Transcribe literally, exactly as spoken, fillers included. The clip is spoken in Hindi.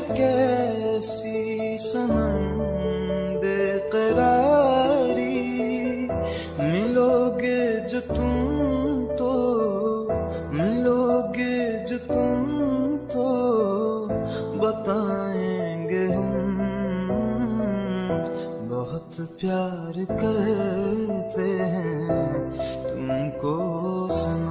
कैसी सनम बेकरारी, मिलोगे जो तुम तो मिलोगे जो तुम तो बताएंगे हम बहुत प्यार करते हैं तुमको सनम।